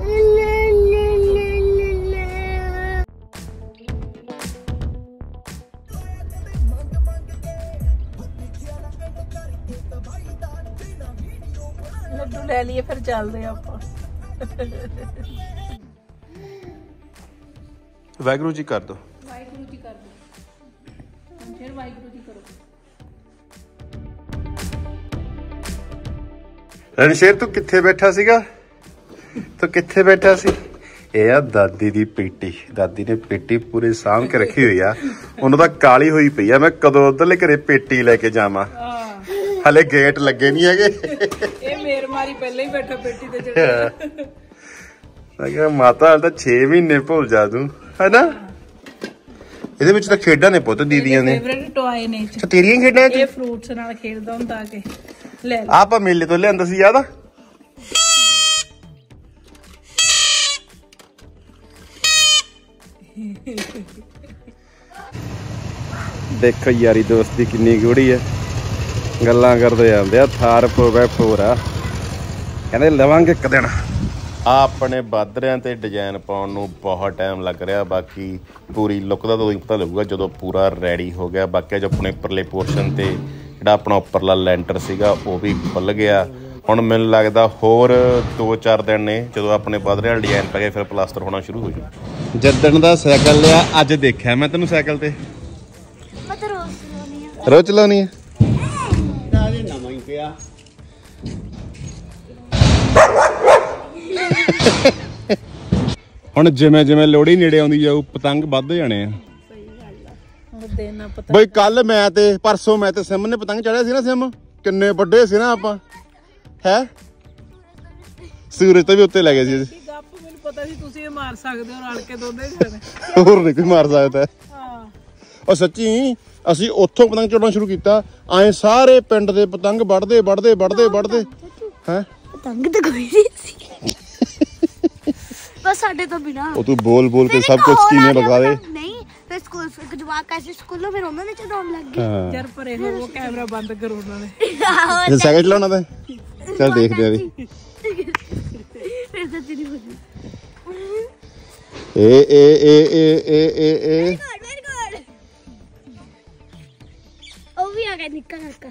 ਲੱਡੂ ਲੈ ਲਈਏ ਫਿਰ ਚੱਲਦੇ ਆਪਾਂ ਵਾਹਿਗੁਰੂ ਜੀ ਕਰ ਦੋ ਵਾਹਿਗੁਰੂ ਜੀ ਕਰ ਦੋ ਫਿਰ ਵਾਹਿਗੁਰੂ ਜੀ ਕਰੋ ਰਣਸ਼ੇਰ ਤੂੰ ਕਿੱਥੇ ਬੈਠਾ ਸੀਗਾ ਤੂੰ ਕਿੱਥੇ ਬੈਠਾ ਸੀ ਇਹ ਆ ਦਾਦੀ ਦੀ ਪੇਟੀ ਦਾਦੀ ਨੇ ਪੇਟੀ ਪੂਰੇ ਸਾਂਭ ਕੇ ਰੱਖੀ ਹੋਈ ਆ ਉਹਨਾਂ ਦਾ ਕਾਲੀ ਹੋਈ ਪਈ ਆ ਮੈਂ ਕਦੋਂ ਉਧਰਲੇ ਘਰੇ ਪੇਟੀ ਲੈ ਕੇ ਜਾਵਾਂ ਹਲੇ ਗੇਟ ਲੱਗੇ ਨਹੀਂ ਹੈਗੇ ਇਹ ਮੇਰ ਮਾਰੀ ਪਹਿਲਾਂ ਹੀ ਬੈਠਾ ਪੇਟੀ ਤੇ ਜਿਹੜਾ ਮੈਂ ਕਿਹਾ ਮਾਤਾ ਹਾਲ ਤਾਂ ਛੇ ਮਹੀਨੇ ਭੁੱਲ ਜਾ ਤੂੰ ਹੈਨਾ ਇਹਦੇ ਵਿੱਚ ਤਾਂ ਖੇਡਾਂ ਨੇ ਪੁੱਤ ਦੀਦੀਆਂ ਨੇ ਫੇਵਰੇਟ ਟੌਏ ਨੇ ਅੱਛਾ ਤੇਰੀਆਂ ਖੇਡਾਂ ਇਹ ਫਰੂਟਸ ਨਾਲ ਖੇਡਦਾ ਹੁੰਦਾ ਆ ਕੇ ਲੈ ਲੈ ਆਪਾਂ ਮੇਲੇ ਤੋਂ ਲਿਆਂਦਾ ਸੀ ਯਾਦ ਆ ਦੇਖੋ ਯਾਰੀ ਦੋਸਤੀ ਕਿੰਨੀ ਗੂੜੀ ਹੈ ਗੱਲਾਂ ਕਰਦੇ ਜਾਂਦੇ ਆ ਥਾਰ ਪੋਵੇ ਪੂਰਾ ਕਹਿੰਦੇ ਲਵਾਂਗੇ ਇੱਕ ਦਿਨ ਆ ਆਪਣੇ ਬਾਦਰਿਆਂ ਤੇ ਡਿਜ਼ਾਈਨ ਪਾਉਣ ਨੂੰ ਬਹੁਤ ਟਾਈਮ ਲੱਗ ਰਿਹਾ ਬਾਕੀ ਪੂਰੀ ਲੁੱਕ ਦਾ ਤਾਂ ਪਤਾ ਲੱਗੂਗਾ ਜਦੋਂ ਪੂਰਾ ਰੈਡੀ ਹੋ ਗਿਆ ਬਾਕੀ ਜੋ ਆਪਣੇ ਉੱਪਰਲੇ ਪੋਰਸ਼ਨ ਤੇ ਜਿਹੜਾ ਆਪਣਾ ਉੱਪਰਲਾ ਲੈਂਟਰ ਸੀਗਾ ਉਹ ਵੀ ਖੁੱਲ ਗਿਆ ਹੁਣ ਮੈਨੂੰ ਲੱਗਦਾ ਹੋਰ ਦੋ ਚਾਰ ਦਿਨ ਨੇ ਜਦੋਂ ਆਪਣੇ ਬਾਦਰਿਆਂ ਵਾਲਾ ਡਿਜ਼ਾਈਨ ਪੈ ਗਿਆ ਫਿਰ ਪਲਾਸਟਰ ਹੋਣਾ ਸ਼ੁਰੂ ਹੋ ਜਾਊ ਜਿੱਦਣ ਦਾ ਸਾਈਕਲ ਲਿਆ ਅੱਜ ਦੇਖਿਆ ਮੈਂ ਤੈਨੂੰ ਸਾਈਕਲ ਤੇ ਮਤ ਰੋਜ਼ ਚਲਾਉਣੀ ਆ ਰੋਜ਼ ਚਲਾਉਣੀ ਹੈ ਇਹ ਨਵਾਂ ਹੀ ਪਿਆ ਹੁਣ ਜਿਵੇਂ ਜਿਵੇਂ ਲੋਹੜੀ ਨੇੜੇ ਆਉਂਦੀ ਜਾਊ ਪਤੰਗ ਵੱਧ ਜਾਣੇ ਆ ਦੇਣਾ ਪਤਾ ਬਈ ਕੱਲ ਮੈਂ ਤੇ ਪਰਸੋਂ ਮੈਂ ਤੇ ਸਿਮ ਨੇ ਪਤੰਗ ਚੜਿਆ ਸੀ ਨਾ ਸਿਮ ਕਿੰਨੇ ਵੱਡੇ ਸੀ ਨਾ ਆਪਾਂ ਹੈ ਸੂਰਜ ਤੋਂ ਵੀ ਉੱਤੇ ਲੈ ਗਏ ਸੀ ਗੱਪ ਮੈਨੂੰ ਪਤਾ ਸੀ ਤੁਸੀਂ ਇਹ ਮਾਰ ਸਕਦੇ ਹੋ ਰਲ ਕੇ ਦੋਨੇ ਜਣੇ ਹੋਰ ਨਹੀਂ ਕੋਈ ਮਾਰ ਸਕਦਾ ਹਾਂ ਉਹ ਸੱਚੀ ਅਸੀਂ ਉੱਥੋਂ ਪਤੰਗ ਚੜਾਉਣਾ ਸ਼ੁਰੂ ਕੀਤਾ, ਐ ਸਾਰੇ ਪਿੰਡ ਦੇ ਪਤੰਗ ਵੱਢਦੇ ਵੱਢਦੇ ਵੱਢਦੇ ਵੱਢਦੇ ਹੈ। ਪਤੰਗ ਤਾਂ ਕੋਈ ਨਹੀਂ ਸੀ ਬਸ ਸਾਡੇ ਤੋਂ ਬਿਨਾ। ਉਹ ਤੂੰ ਬੋਲ ਬੋਲ ਕੇ ਸਭ ਕੁਝ ਕਿਵੇਂ ਲਗਾ ਦੇ। ਨਹੀਂ ਫਿਰ ਸਕੂਲ ਇੱਕ ਜਵਾਕ ਐਸੇ ਸਕੂਲੋਂ ਫਿਰ ਉਹਨਾਂ ਨੇ ਚੜਾਉਣ ਲੱਗ ਗਏ। ਯਾਰ ਪਰੇ ਹੋ, ਉਹ ਕੈਮਰਾ ਬੰਦ ਕਰੋ ਉਹਨਾਂ ਨੇ। ਜੇ ਸਾਈਕਲ ਚਲਾਉਣਾ ਤਾਂ ਚੱਲ ਦੇਖਦੇ ਆ ਵੀ। ਫਿਰ ਤਾਂ ਤੇਰੀ ਹੋ ਜੂ। ਏ ਏ ਏ ਏ ਏ ਏ ਏ ਉਹ ਵੀ ਆ ਗਿਆ ਨਿੱਕਾ ਨਿੱਕਾ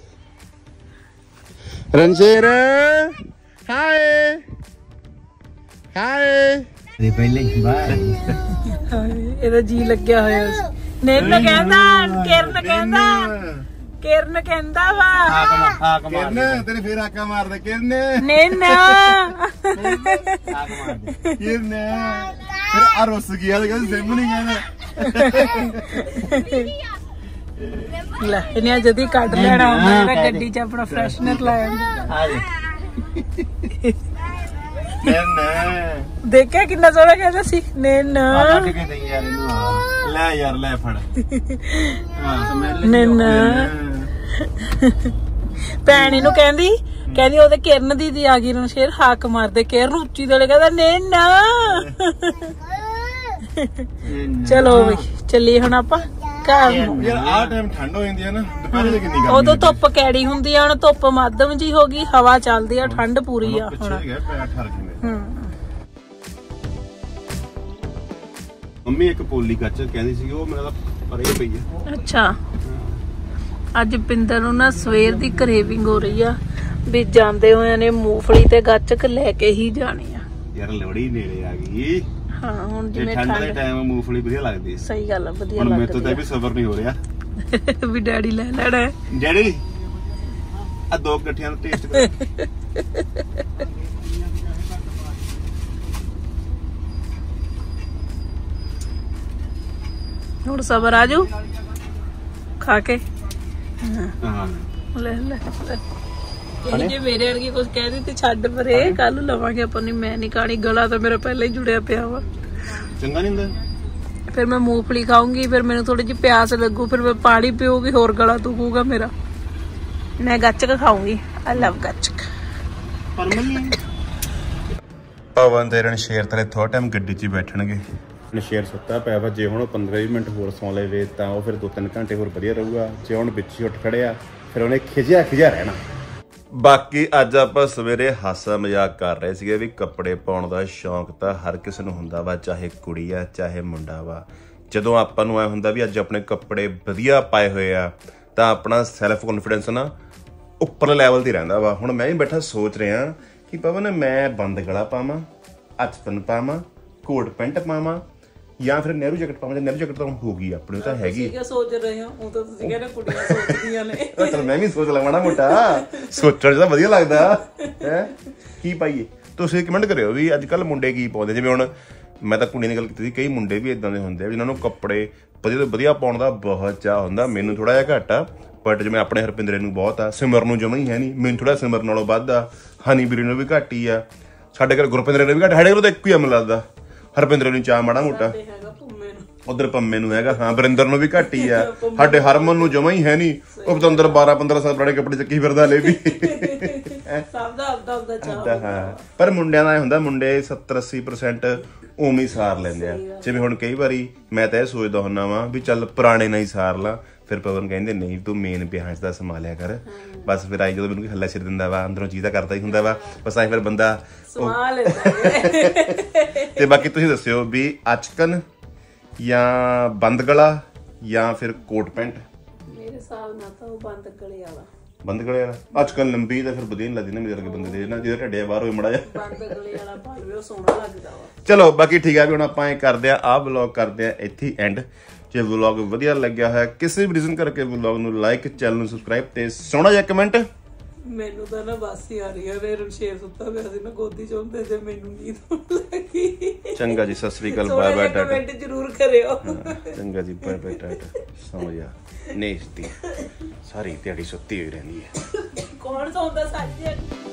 ਰਣਸ਼ੇਰ ਹਾਏ ਹਾਏ। ਦੇ ਪਹਿਲੇ ਹੀ ਬਾਹਰ ਇਹਦਾ ਜੀ ਲੱਗਿਆ ਹੋਇਆ ਸੀ। ਨਿੰਨ ਕਹਿੰਦਾ, ਕਿਰਨ ਕਹਿੰਦਾ, ਕਿਰਨ ਕਹਿੰਦਾ ਵਾ ਹਾਕ ਮਾਰ ਹਾਕ ਮਾਰ ਕਿਰਨ ਤੇਰੇ ਫੇਰ ਆਕਾ ਮਾਰਦਾ ਕਿਰਨ ਨਿੰਨ ਹਾਕ ਮਾਰ ਦੇ ਕਿਰਨ ਫਿਰ ਆ ਰੁੱਸ ਗਿਆ ਤੇ ਕਹਿੰਦਾ ਸਿਮ ਨਹੀਂ ਕਹਿੰਦਾ। ਲੈ ਇਹਨੇ ਜਦੀ ਕੱਢ ਲੈਣਾ ਹੁੰਦਾ ਗੱਡੀ 'ਚ ਆਪਣਾ ਫਰੈਸ਼ਨਰ ਲਾਇਆ ਆ ਦੇ ਕਿਰਨ ਦੇਖਿਆ ਕਿੰਨਾ ਸੋਹਣਾ ਕਹਿੰਦਾ ਸੀ ਨਿੰਨ ਆ ਕੱਢ ਕੇ ਦੇ ਯਾਰ ਇਹਨੂੰ ਲੈ ਯਾਰ ਲੈ ਫੜ ਹਾਂ ਸਮੈਲ ਨਿੰਨ ਭੈਣ ਇਹਨੂੰ ਕਹਿੰਦੀ ਕਹਿੰਦੀ ਉਹਦੇ ਕਿਰਨ ਦੀਦੀ ਆ ਗਈ ਨੂੰ ਸ਼ੇਰ ਹਾਕ ਮਾਰਦੇ ਕਿਰਨ ਉੱਚੀ ਦੇਲੇ ਕਹਿੰਦਾ ਨਿੰਨ। ਚਲੋ ਬਈ ਚੱਲੀਏ ਹੁਣ ਆਪਾਂ ਘਰ ਨੂੰ। ਯਾਰ ਆ ਟਾਈਮ ਠੰਡ ਹੋ ਜਾਂਦੀ ਹੈ ਨਾ, ਦੁਪਹਿਰੇ ਤੇ ਕਿੰਨੀ ਗਰਮੀ ਉਦੋਂ ਧੁੱਪ ਕੈੜੀ ਹੁੰਦੀ ਆ, ਹੁਣ ਧੁੱਪ ਮੱਧਮ ਜੀ ਹੋ ਗਈ, ਹਵਾ ਚੱਲਦੀ ਆ, ਠੰਡ ਪੂਰੀ ਆ ਪਿੱਛੇ ਹੁਣ। ਗਿਆ ਪੈਰ ਠਰ ਕਿਵੇਂ। ਹੂੰ ਮੰਮੀ ਇੱਕ ਪੋਲੀ ਕੱਚ ਕਹਿੰਦੀ ਸੀ ਉਹ ਮੇਰਾ ਪਰੇ ਪਈ ਹੈ। ਅੱਛਾ ਅੱਜ ਪਿੰਦਰ ਨੂੰ ਨਾ ਸਵੇਰ ਦੀ ਕਰੇਵਿੰਗ ਹੋ ਰਹੀ ਆ ਵੀ ਜਾਂਦੇ ਹੋਏ ਨੇ ਮੂੰਗਫਲੀ ਤੇ ਗੱਚਕ ਲੈ ਕੇ ਹੀ ਜਾਣੀ ਆ। ਯਾਰ ਲੋਹੜੀ ਨੇੜੇ ਆ ਗਈ। ਹਾਂ ਹੁਣ ਜੇ ਜਿਵੇਂ ਠੰਡ ਦੇ ਠੰਡ ਟਾਈਮ ਮੂੰਗਫਲੀ ਵਧੀਆ ਲੱਗਦੀ ਹੈ। ਸਹੀ ਗੱਲ ਆ, ਵਧੀਆ ਹੁਣ ਮੇਰੇ ਤੋਂ ਤਾਂ ਲੱਗਦੀ ਵੀ ਸਬਰ ਨਹੀਂ ਹੋ ਰਿਹਾ ਆ ਵੀ ਡੈਡੀ ਲੈ ਲੈਣਾ ਹੈ। ਡੈਡੀ ਆ ਦੋ ਗੱਠਿਆਂ ਨੂੰ ਟੇਸਟ ਕਰ। ਹੁਣ ਸਬਰ ਆਜੂ ਖਾ ਕੇ ਹਾਂ ਲੈ ਲੈ ਇਹ ਜੇ ਮੇਰੇ ਵਰਗੀ ਕੁਝ ਕਹਿ ਦਿੱਤੀ ਛੱਡ ਪਰੇ, ਕੱਲ ਨੂੰ ਲਵਾਂਗੇ ਆਪਾਂ। ਨਹੀਂ ਮੈਂ ਨਹੀਂ ਖਾਣੀ, ਗਲਾ ਤਾਂ ਮੇਰਾ ਪਹਿਲਾਂ ਹੀ ਜੁੜਿਆ ਪਿਆ ਵਾ। ਚੰਗਾ ਨਹੀਂ ਹੁੰਦਾ। ਫਿਰ ਮੈਂ ਮੂੰਗਫਲੀ ਖਾਊਂਗੀ, ਫਿਰ ਮੈਨੂੰ ਥੋੜੀ ਜਿਹੀ ਪਿਆਸ ਲੱਗੂ, ਫਿਰ ਮੈਂ ਪਾਣੀ ਪੀਊਗੀ, ਹੋਰ ਗਲਾ ਦੁਖੂਗਾ ਮੇਰਾ। ਮੈਂ ਗੱਚਕ ਖਾਊਂਗੀ, ਆਈ ਲਵ ਗੱਚਕ। ਪਵਨ ਤੇ ਰਣਸ਼ੇਰ ਤੇਰੇ ਥੋੜਾ ਟਾਈਮ ਗੱਡੀ 'ਚ ਬੈਠਣਗੇ। ਰਣਸ਼ੇਰ ਸੁੱਤਾ ਪਿਆ ਵਾ, ਜੇ ਹੁਣ ਪੰਦਰਾਂ ਵੀਹ ਮਿੰਟ ਹੋਰ ਸੌਂ ਲਵੇ ਤਾਂ ਉਹ ਫਿਰ ਦੋ ਤਿੰਨ ਘੰਟੇ ਹੋਰ ਵਧੀਆ ਰਹੂਗਾ। ਜੇ ਹੁਣ ਪਿੱਛੇ ਉੱਠ ਖੜਿਆ ਫਿਰ ਉਹਨੇ ਖਿਜਿਆ ਖਿਜਿਆ ਰਹਿਣਾ। ਬਾਕੀ ਅੱਜ ਆਪਾਂ ਸਵੇਰੇ ਹਾਸਾ ਮਜ਼ਾਕ ਕਰ ਰਹੇ ਸੀਗੇ ਵੀ ਕੱਪੜੇ ਪਾਉਣ ਦਾ ਸ਼ੌਂਕ ਤਾਂ ਹਰ ਕਿਸੇ ਨੂੰ ਹੁੰਦਾ ਵਾ, ਚਾਹੇ ਕੁੜੀ ਆ ਚਾਹੇ ਮੁੰਡਾ ਵਾ। ਜਦੋਂ ਆਪਾਂ ਨੂੰ ਐ ਹੁੰਦਾ ਵੀ ਅੱਜ ਆਪਣੇ ਕੱਪੜੇ ਵਧੀਆ ਪਾਏ ਹੋਏ ਆ ਤਾਂ ਆਪਣਾ ਸੈਲਫ ਕੌਨਫੀਡੈਂਸ ਨਾ ਉੱਪਰਲੇ ਲੈਵਲ ਤੇ ਰਹਿੰਦਾ ਵਾ। ਹੁਣ ਮੈਂ ਵੀ ਬੈਠਾ ਸੋਚ ਰਿਹਾ ਕਿ ਪਵਨ ਮੈਂ ਬੰਦ ਗਲਾ ਪਾਵਾਂ, ਅਚਪਨ ਪਾਵਾਂ, ਕੋਟ ਪੈਂਟ ਪਾਵਾਂ ਜਾਂ ਫਿਰ ਨਹਿਰੂ ਜੈਕਟ ਪਾਵਾਂ। ਨਹਿਰੂ ਜੈਕਟ ਤਾਂ ਹੋ ਗਈ ਆਪਣੀ, ਤਾਂ ਹੈਗੀ। ਕੀ ਸੋਚ ਰਹੇ ਹੋ? ਉਹ ਤਾਂ ਤੁਸੀਂ ਕਹਿੰਦੇ ਕੁੜੀਆਂ ਸੋਚਦੀਆਂ ਨੇ। ਚਲ ਮੈਂ ਵੀ ਸੋਚ ਲਵਾਂ ਨਾ ਮੋਟਾ, ਸੋਚਣ ਚ ਤਾਂ ਵਧੀਆ ਲੱਗਦਾ ਹੈ। ਕੀ ਪਾਈਏ ਤੁਸੀਂ ਕਮੈਂਟ ਕਰਿਓ ਵੀ ਅੱਜ ਕੱਲ ਮੁੰਡੇ ਕੀ ਪਾਉਂਦੇ। ਜਿਵੇਂ ਹੁਣ ਮੈਂ ਤਾਂ ਕੁੜੀਆਂ ਦੀ ਗੱਲ ਕੀਤੀ ਸੀ, ਕਈ ਮੁੰਡੇ ਵੀ ਇਦਾਂ ਦੇ ਹੁੰਦੇ ਆ ਜਿਨ੍ਹਾਂ ਨੂੰ ਕੱਪੜੇ ਵਧੀਆ ਤੋਂ ਵਧੀਆ ਪਾਉਣ ਦਾ ਬਹੁਤ ਚਾਅ ਹੁੰਦਾ। ਮੈਨੂੰ ਥੋੜਾ ਜਿਹਾ ਘੱਟ ਆ, ਬਟ ਜਿਵੇਂ ਆਪਣੇ ਹਰਪਿੰਦਰੇ ਨੂੰ ਬਹੁਤ ਆ, ਸਿਮਰ ਨੂੰ ਜਮਾ ਹੀ ਹੈ ਨਹੀਂ, ਮੈਨੂੰ ਥੋੜਾ ਸਿਮਰ ਨਾਲੋਂ ਵੱਧ ਆ, ਹਨੀ ਵੀਰੇ ਨੂੰ ਵੀ ਘੱਟ ਹੀ ਆ, ਸਾਡੇ ਘਰ ਗੁਰਪਿੰਦਰੇ ਨੂੰ ਵੀ ਘੱਟ, ਸਾਡੇ ਕੋਲ ਤਾਂ ਇੱਕੋ ਹੀ ਆ ਮੈਨੂੰ ਲੱਗਦਾ। ਹਰਪਿੰਦਰੇ ਨੂੰ ਚਾਅ ਮਾੜਾ ਮੋਟਾ, ਉਧਰ ਪੰਮੇ ਨੂੰ ਹੈਗਾ, ਹਾਂ ਵਰਿੰਦਰ ਨੂੰ ਵੀ ਘੱਟ ਹੀ ਆ, ਸਾਡੇ ਹਰਮਨ ਨੂੰ ਜਮਾ ਹੀ ਹੈ ਨਹੀਂ। ਉਹ ਤਾਂ ਅੰਦਰ ਬਾਰਾਂ ਪੰਦਰਾਂ ਸਾਲ ਪੁਰਾਣੇ ਕੱਪੜੇ ਚੱਕੀ ਫਿਰਦਾ ਲੈ ਵੀ। ਸਭ ਦਾ ਆਪਦਾ ਆਪਦਾ ਚਾਅ। ਹਾਂ ਪਰ ਮੁੰਡਿਆਂ ਦਾ ਇਹ ਹੁੰਦਾ, ਮੁੰਡੇ ਸੱਤਰ ਅੱਸੀ ਪਰਸੈਂਟ ਉਵੇਂ ਹੀ ਸਾਰ ਲੈਂਦੇ ਆ। ਜਿਵੇਂ ਹੁਣ ਕਈ ਵਾਰੀ ਮੈਂ ਤਾਂ ਇਹ ਸੋਚਦਾ ਹੁੰਦਾ ਵਾਂ ਵੀ ਚੱਲ ਪੁਰਾਣੇ ਨਾਲ ਹੀ ਸਾਰ ਲਾ, ਫਿਰ ਪਵਨ ਕਹਿੰਦੇ ਨਹੀਂ ਤੂੰ ਮੇਨ ਵਿਆਹ ਚ ਦਾ ਸੰਭਾਲਿਆ ਕਰ। ਬਸ ਫਿਰ ਆਈ ਜਦੋਂ ਮੈਨੂੰ ਕੋਈ ਹੱਲਾ ਸਿਰ ਦਿੰਦਾ ਵਾ, ਅੰਦਰੋਂ ਚੀਜ਼ ਤਾਂ ਕਰਦਾ ਹੀ ਹੁੰਦਾ ਵਾ, ਬਸ ਆਈ ਫਿਰ ਬੰਦਾ ਸੰਭਾਲ। ਤੇ ਬਾਕੀ ਤੁਸੀਂ ਦੱਸਿਓ ਵੀ ਅਚਕਨ ਜਾਂ ਬੰਦ ਗਲਾ ਜਾਂ ਫਿਰ ਕੋਟ ਪੈਂਟ। ਮੇਰੇ ਹਿਸਾਬ ਨਾਲ ਤਾਂ ਉਹ ਬੰਦ ਗਲੇ ਵਾਲਾ। ਬੰਦ ਗਲੇ ਵਾਲਾ ਅਚਕਨ ਲੰਬੀ ਤਾਂ ਫਿਰ ਵਧੀਆ ਨਹੀਂ ਲੱਗਦੀ ਨਾ ਮੇਰੇ ਵਰਗੇ ਬੰਦੇ ਦੇ ਨਾ, ਜਿਹਦੇ ਢੱਡੇ ਬਾਹਰ ਹੋਏ ਮੜਾ ਜਾ। ਬੰਦ ਗਲੇ ਵਾਲਾ ਪਾ ਲਵੇ ਉਹ ਸੋਹਣਾ ਲੱਗਦਾ ਵਾ। ਚਲੋ ਬਾਕੀ ਠੀਕ ਆ ਵੀ ਹੁਣ ਆਪਾਂ ਇਹ ਕਰਦੇ ਆ, ਆਹ ਵਲੌਗ ਕਰਦੇ ਆ ਇੱਥੇ ਐਂਡ। ਜੇ ਵਲੌਗ ਵਧੀਆ ਲੱਗਿਆ ਹੋਇਆ ਕਿਸੇ ਵੀ ਰੀਜ਼ਨ ਕਰਕੇ ਵਲੌਗ ਨੂੰ ਲਾਈਕ, ਚੈਨਲ ਨੂੰ ਸਬਸਕ੍ਰਾਈਬ ਤੇ ਸੋਹਣਾ ਜਿਹਾ ਕਮੈਂਟ। ਮੈਨੂੰ ਤਾਂ ਨਾ ਬਸ ਹੀ ਆ ਰਹੀ ਹੈ, ਫਿਰ ਸ਼ੇਰ ਸੁੱਤਾ ਪਿਆ ਸੀ ਨਾ ਗੋਦੀ ਚ ਹੁੰਦੇ ਤੇ ਮੈਨੂੰ ਨੀਂਦ ਆਉਣ ਲੱਗੀ। ਚੰਗਾ ਜੀ, Sat Sri Akal, bye bye, tata. Comment ਜ਼ਰੂਰ ਕਰਿਓ। ਚੰਗਾ ਜੀ, ਬਾਏ ਬਾਏ, ਟਾਟਾ। ਸੌਂ ਜਾ ਨੇਸਤੀ, ਸਾਰੀ ਦਿਹਾੜੀ ਸੁੱਤੀ ਹੋਈ ਰਹਿੰਦੀ ਹੈ। ਕੌਣ ਸੌਂਦਾ ਸਾਡੀ?